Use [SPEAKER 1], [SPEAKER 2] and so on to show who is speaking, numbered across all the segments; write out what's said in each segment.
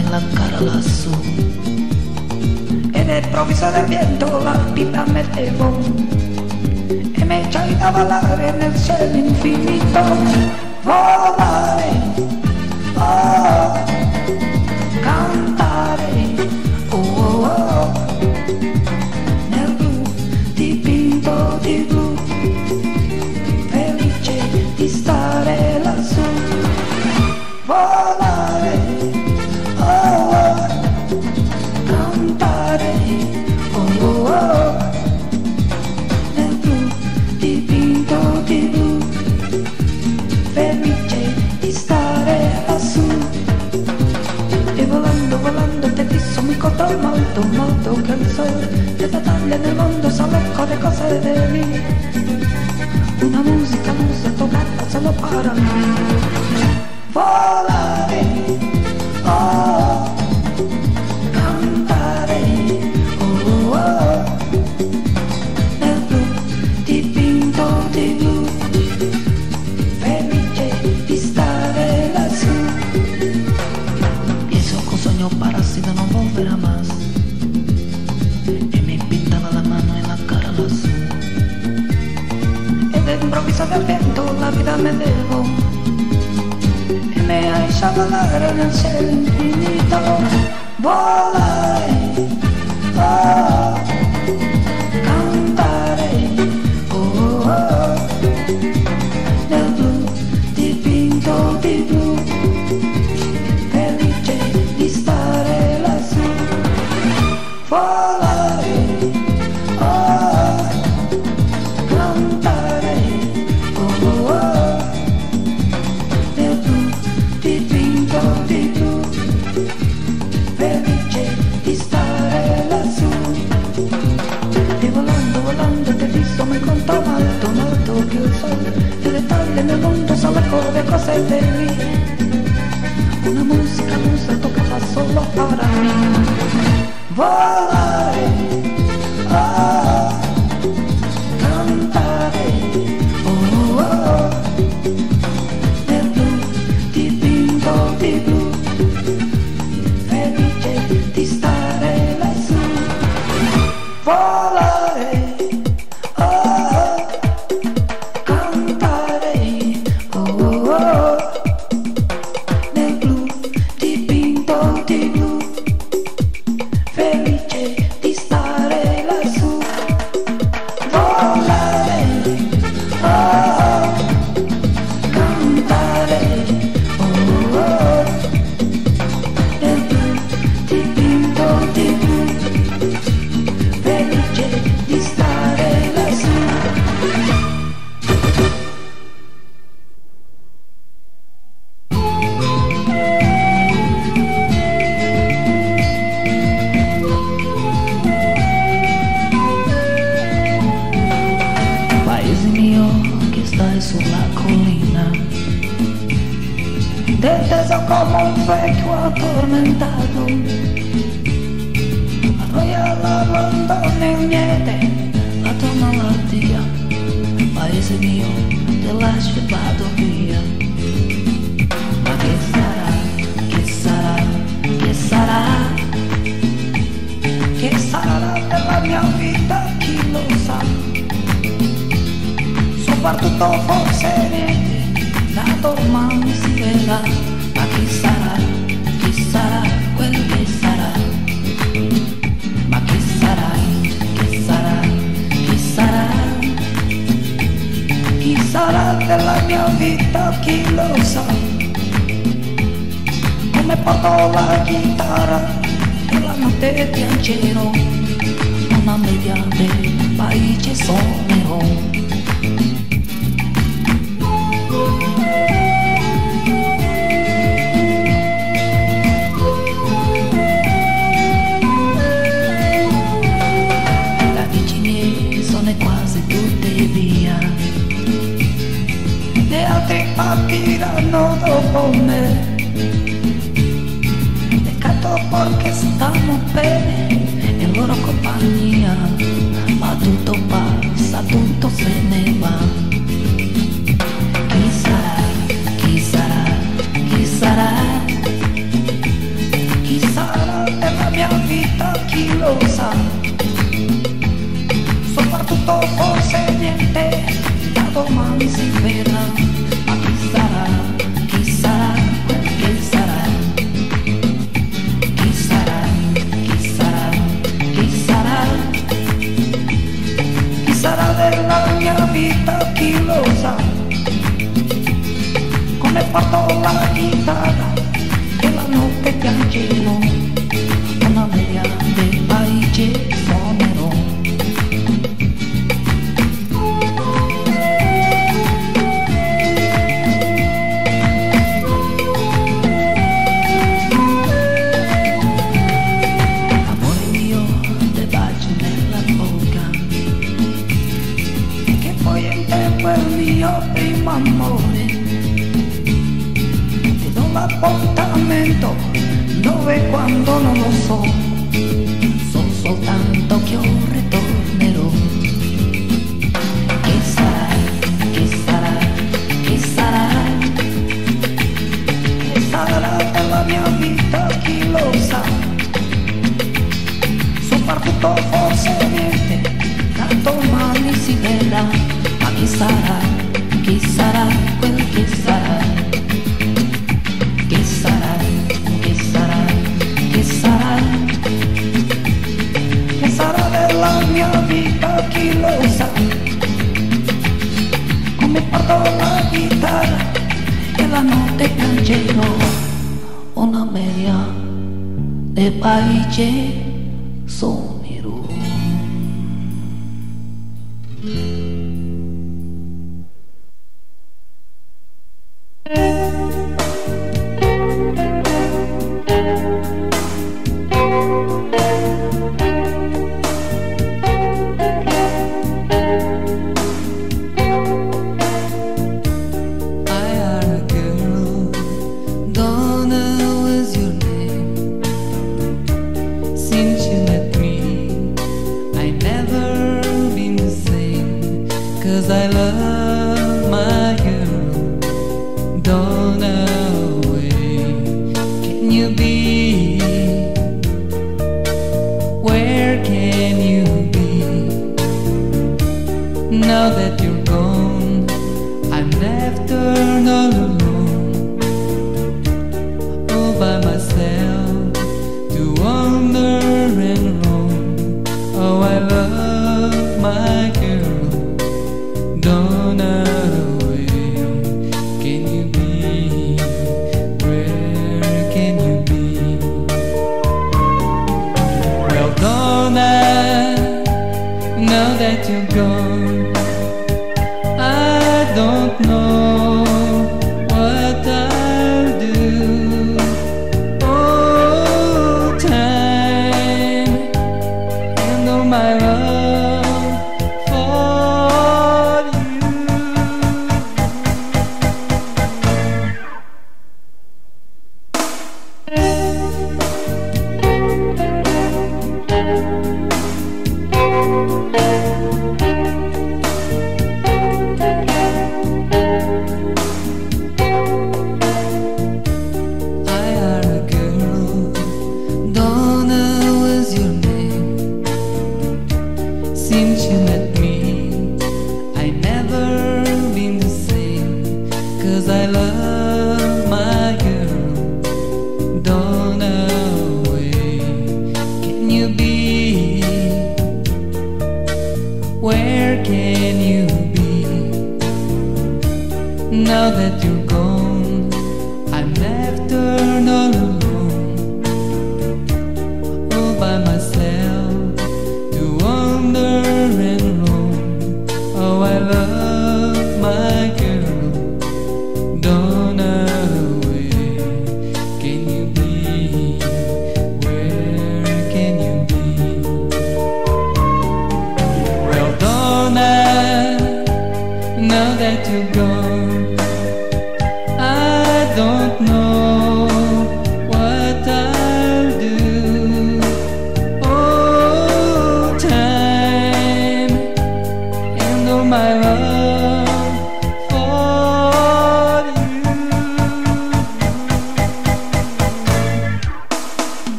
[SPEAKER 1] en la cara lassù.
[SPEAKER 2] E nel improvviso del viento la pipa mettevo e mi ecciai da volare nel cielo infinito. Volare, oh, cantare, oh, oh, oh, nel blu dipinto di blu, felice di stare lassù. Volare, oh, oh, cantare, oh, oh, oh, nel blu dipinto di blu, felice di stare lassù. E volando, volando te fisso mi incontro molto, molto che il sole che battaglia nel mondo sa l'eco le cose di lì. Una musica toccata solo para me. Volare, oh, cantare, oh, oh, nel blu dipinto di blu, felice di stare lassù.
[SPEAKER 1] Eso con sogno parásito non volverá más. E mi pintaba la mano en la cara lassù.
[SPEAKER 2] E de improvviso del viento la vida me llevó e me ha hecho volar nel cielo infinito. Volare, oh, cantare, oh, oh, nel blu dipinto di blu, felice di stare lassù. Volare, oh, cantare, oh, oh, nel blu dipinto di blu, felice di stare lassù. E volando, volando te visto mi conto molto, molto che il sole e le taglie nel mondo sa le cose di lì. Una musica toccata solo para me. Volare, oh, cantare, oh, oh, nel blu dipinto di blu, felice di stare lassù. Volare, oh, cantare, oh, oh, nel blu dipinto di blu, felice di stare lassù. Volare, oh, cantare, oh, oh, nel blu dipinto di blu, felice di stare lassù.
[SPEAKER 1] Paese mio che stai sulla collina,
[SPEAKER 2] Deteso come un vecchio addormentato, la noia, l'abbandono e niente,
[SPEAKER 1] la tua malattia. Paese mio, te lascio e vado via. Ma che sarà, che sarà, che sarà?
[SPEAKER 2] che sarà della mia vita chi lo sa. Soprattutto forse niente, da domani si vedrà.
[SPEAKER 1] Ma chi sarà quel che sarà? Ma chi sarà, chi sarà, chi sarà?
[SPEAKER 2] Chi sarà della mia vita chi lo sa. Come porto la chitarra e la notte
[SPEAKER 1] Piangerò, una media del paese suonerò. Le vicine sono quasi tutte via,
[SPEAKER 2] gli altri partiranno dopo me. Peccato perché stanno bene
[SPEAKER 1] in loro compagnia, ma tutto passa, tutto se ne va. Chi sarà, chi sarà, chi sarà?
[SPEAKER 2] chi sarà nella mia vita, chi lo sa. Soprattutto forse niente, da domani si vedrà. Ma chi sarà quel che sarà? Chi sarà, chi sarà, chi sarà? Chi sarà della mia vita, chi lo sa? Come porto la chitarra e la notte piangerò, una media del paese suonerò. Amore mio, te bacio nella bocca, che poi in tempo è il mio primo amore. L'appuntamento dove e quando non lo so, so soltanto che io ritornerò. Chi sarà, chi sarà, chi sarà? Chi sarà della mia vita, chi lo sa? Soprattutto forse niente, da domani si vedrà. Ma chi sarà quel che sarà? Chi sarà, chi sarà, chi sarà? Chi sarà della mia vita, chi lo sa? Come porto la chitarra e la notte piangerò, una media de paese sognerò.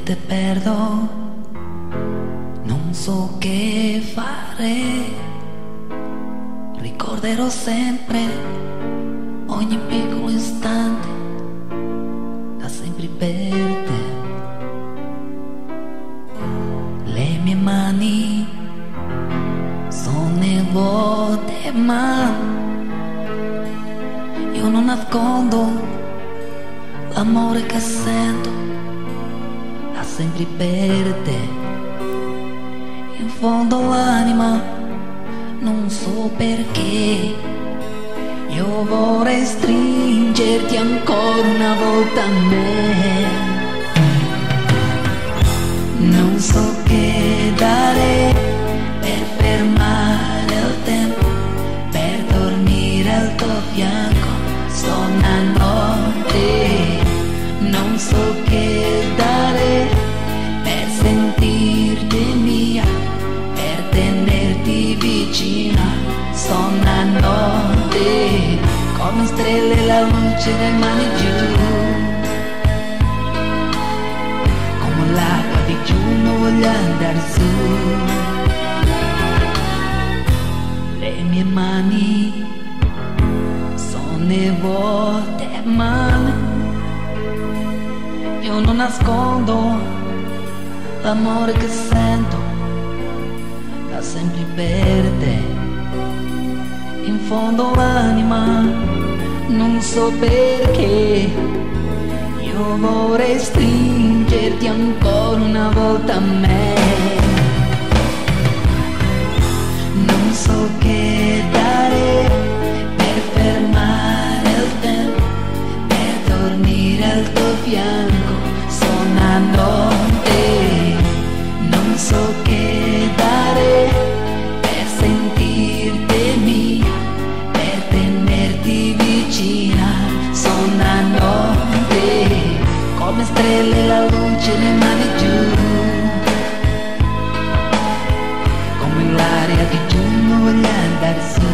[SPEAKER 1] te perdo, non so che fare. Ricorderò sempre ogni piccolo istante, da sempre per te. Le mie mani sono vuote, ma io non nascondo l'amore che sento, da sempre per te. In fondo l'anima, non so perché, io vorrei stringerti ancora una volta a me. Non so che dare per fermare il tempo, per dormire al tuo fianco stanotte. Non so che dare per sentirti mia, per tenerti vicina stanotte. Come stelle la luce rimane giù, come l'acqua di giugno voglio andare su. Le mie mani sono vuote, ma io non nascondo l'amore che sento, da sempre per te. In fondo l'anima, non so perché, io vorrei stringerti ancora una volta a me. Non so che dare per fermare il tempo, per dormire al tuo fianco stanotte. Non so che dare per sentirti mia, per tenerti vicina stanotte. Come stelle la luce rimane giù, come l'aria di giugno voglio andare su.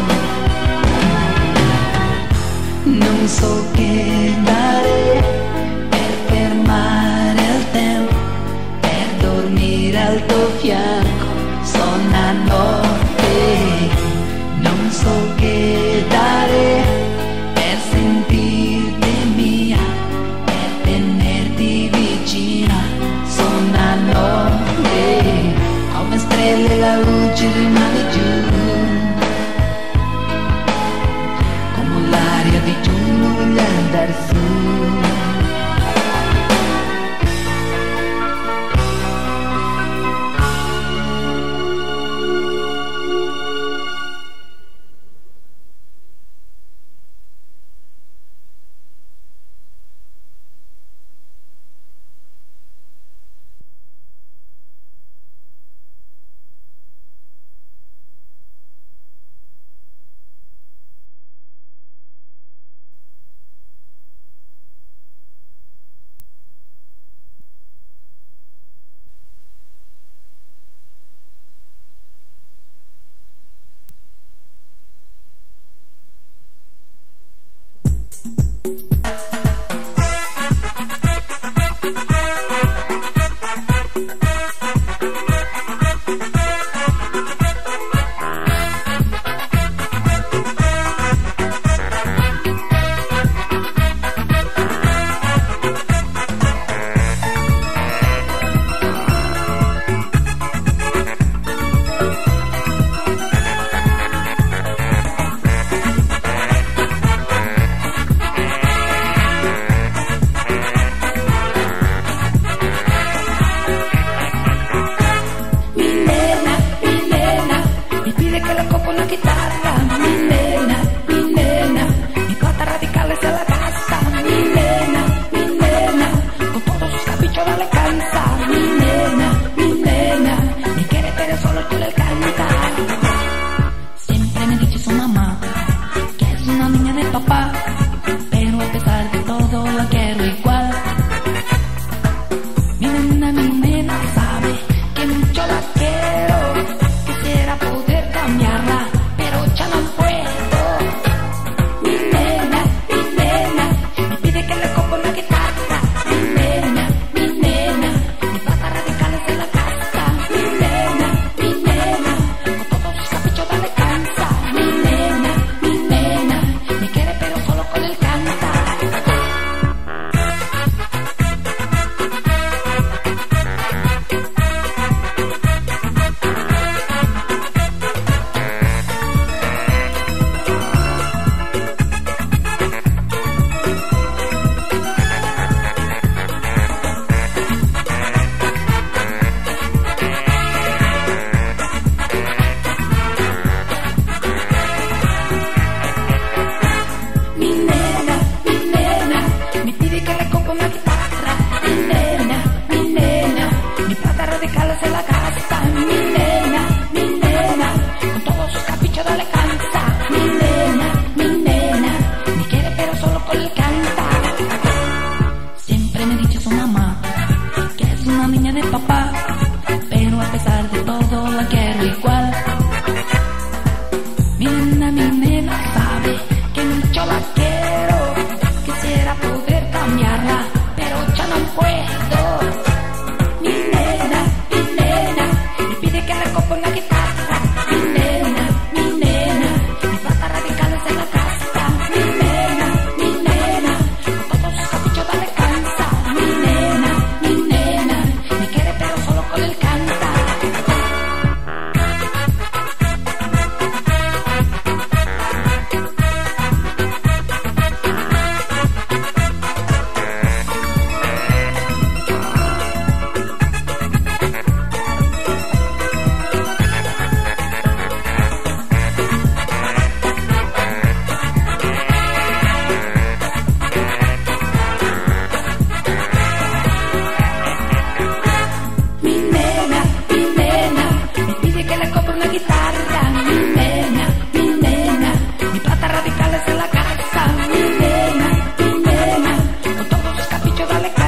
[SPEAKER 1] Non so che dare per fermare il tempo, per dormire al tuo fianco stanotte. Non so che dare per sentirti mia, per tenerti vicina stanotte. Come stelle la luce rimane giù, come l'aria di giugno voglio andare su.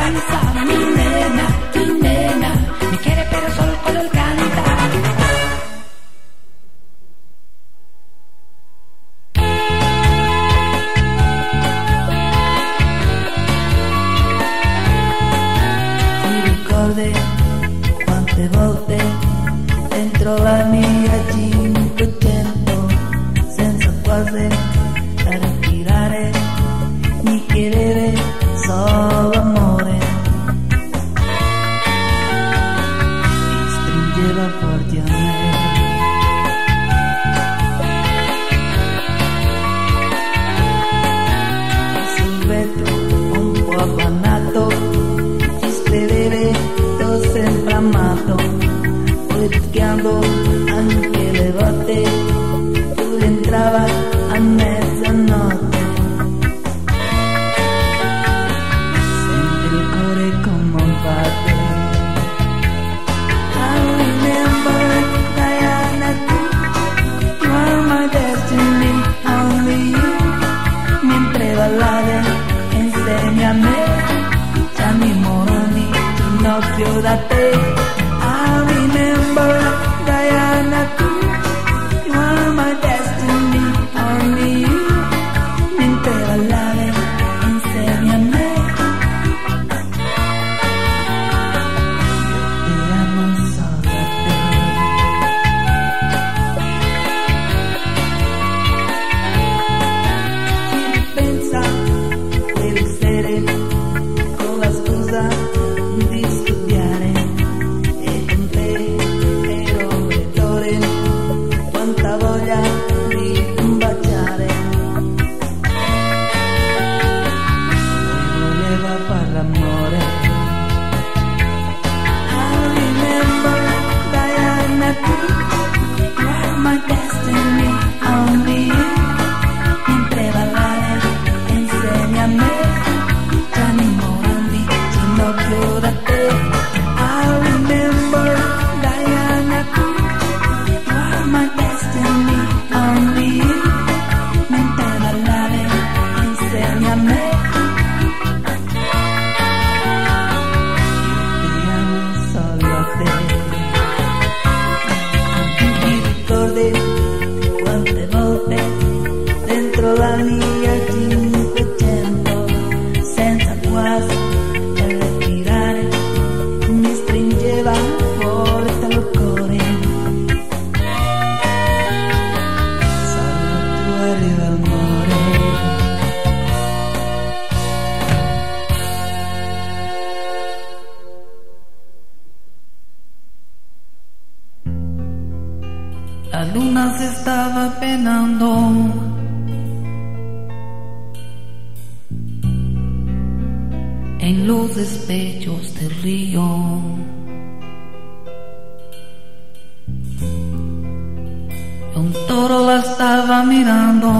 [SPEAKER 2] danza, mi nena, me quiere pero solo cuando él canta. Quante volte dentro la mia 500 senza quasi respirare mi chiedere solo amore, mi stringeva forte a me. Sul vetro un po' abbannato ci scrivere sempre amato, politicando anche le volte, tu rientrava a mezzanotte. Senti il cuore come batte. I remember Diana, you are my destiny, only you. Mentre ballavi insieme a me, Gianni Moroni, Pinocchio da te. I remember Diana too. You are my destiny, only you. Mentre ballavi insieme a me. Io ti amo solo a te. Ci pensa quelle sere con la scusa di studiare e con te ero lettore, quanta voglia di baciare. Poi voleva far l'amore. I remember Diana too. You are my destiny, only you. Mentre ballavi insieme a me, Gianni Morandi, Pinocchio da te. I remember Diana too. You are my destiny, only you. Mentre ballavi insieme a me. Io ti amo solo a te. Ti ricordi quante volte dentro la mia 500 senza quasi respirare mi stringeva forte il cuore. Solo tu arriva amore. La luna se estaba penando en los despechos del río. Un toro la estaba mirando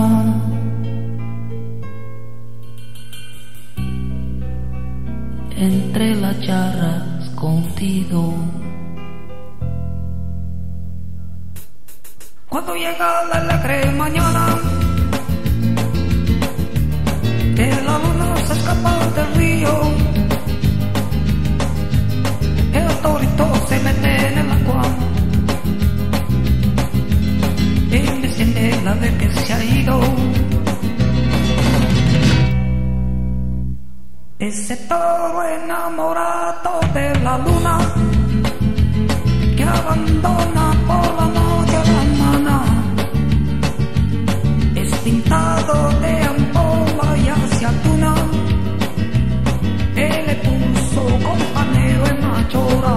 [SPEAKER 2] entre las charras contigo. Cuando llega la alegre mañana, que la luna se escapa del río, el torito se mete en el agua y desciende la vez que se ha ido. Ese toro enamorado de la luna que abandona por la noche a la mañana es pintado de ampolla y hacia tuna. Él le puso compañero en machora.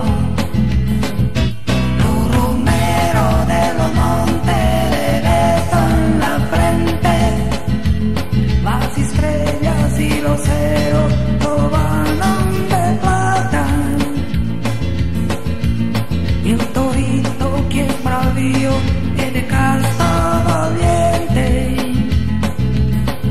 [SPEAKER 2] Los romeros de los montes le besan la frente, las estrellas y los ceros lo bañan de plata. Y el torito que es bravío es de casta valiente,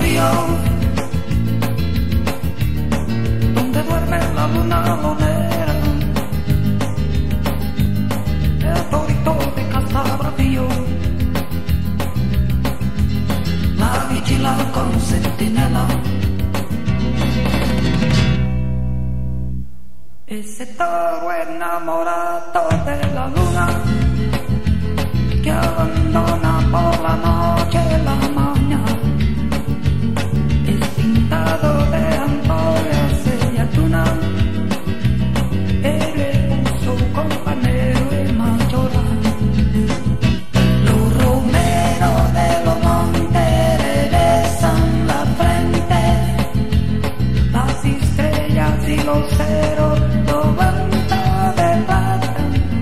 [SPEAKER 2] río donde duerme la luna lonera, el torito de Casabravio, la vigila con centinela. Ese toro enamorado de la luna que abandona por la noche la mañana es pintado de ampollas y atuna. Eres su compañero y machora. Los romeros de los montes regresan la frente, las estrellas y los ceros lo van de plata.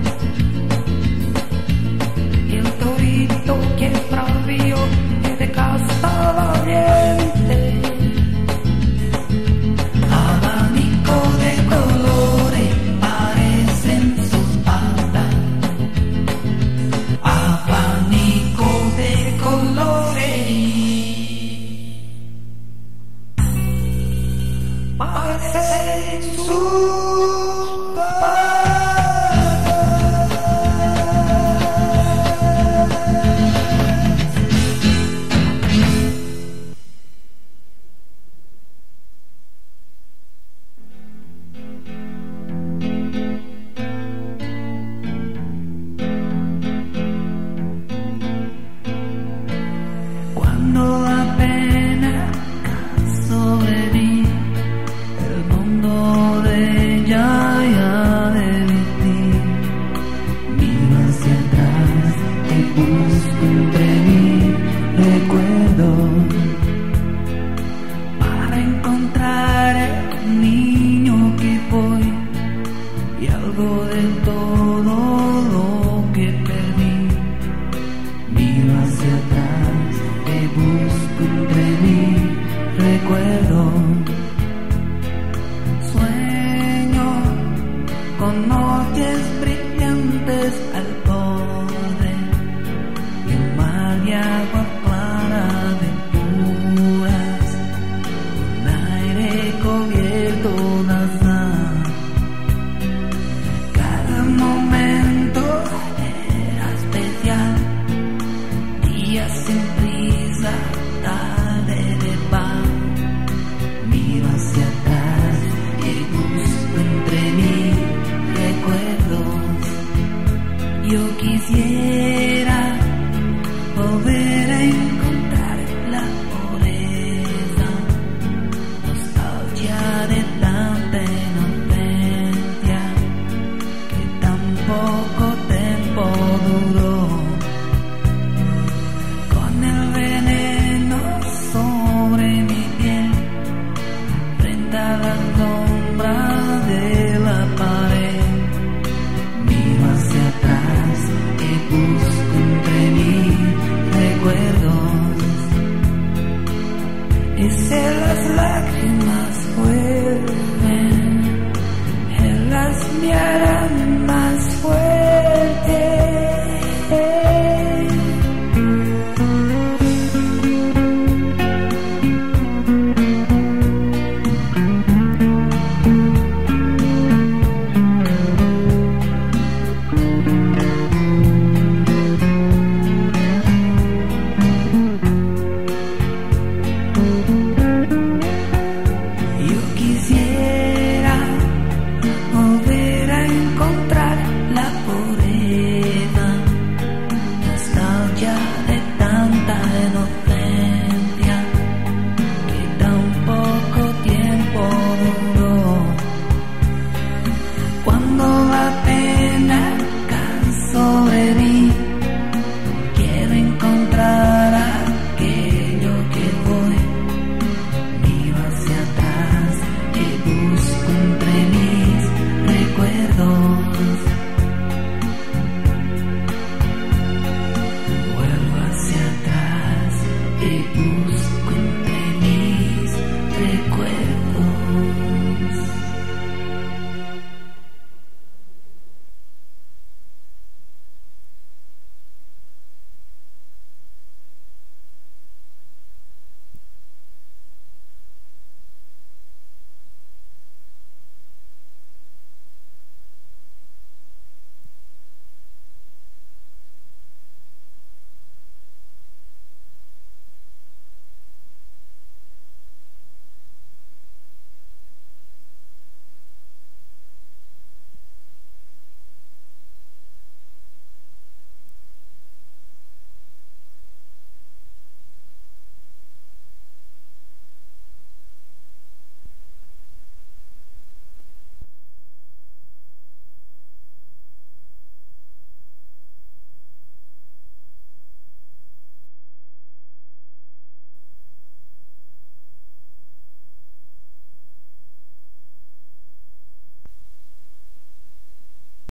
[SPEAKER 2] Y el torito que es bravío y de casta valiente, abanico de colores parecen sus patas, abanico de colores parecen sus patas. Cuando apenas sobreviví el mundo de ella ya derretí, miro hacia atrás y busco entre mi recuerdo para encontrar el niño que fue y algo de todo lo que perdí. Miro hacia atrás y busco entre mi recuerdo. Sueño con noches brillantes al borde y un mar de agua clara de puras, un aire cubierto de azar. Cada momento era especial, días sin prisa, tarde de paz. Miro hacia atrás y busco entre mis recuerdos. Yo quisiera volver a encontrar la pureza, nostalgia de tanta inocencia que tan poco tiempo duró. Con el veneno sobre mi piel, frente a la sombra de la pared, miro hacia atrás y busco entre mis recuerdos. Y si las lágrimas vuelven, ellas me harán más fuerte. Yo quisiera volver a encontrar la pureza, nostalgia de tanta inocencia que tan poco tiempo duró. Cuando la pena cae sobre mí, quiero encontrar aquello que fue. Miro hacia atrás y busco entre mis recuerdos. Vuelvo hacia atrás y busco